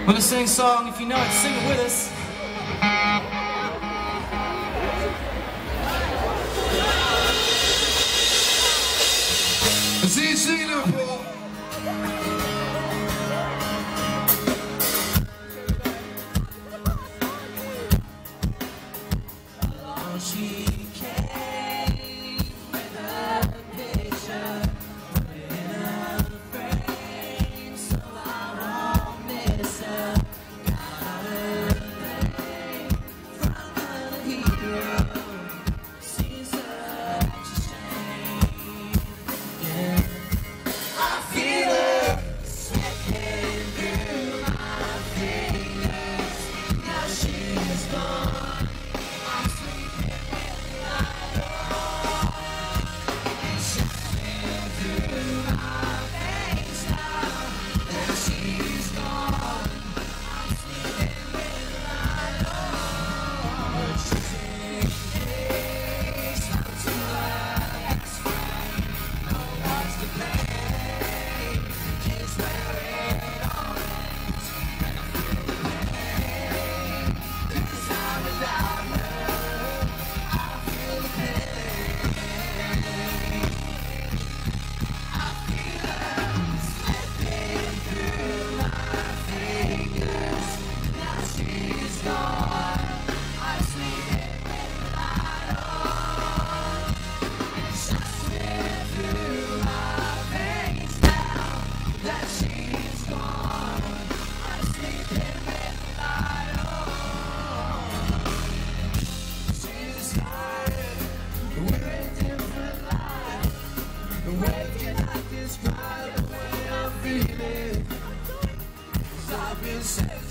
We're gonna sing a song. If you know it, sing it with us. I see you singing Liverpool. She came with a picture, put it in a frame, so I won't miss her. Got her away from the hero. Seems such a shame. Yeah, I feel her slipping through my fingers. Now she's gone. I'm sleeping. Describe the way I'm feeling, 'cause I've been saved.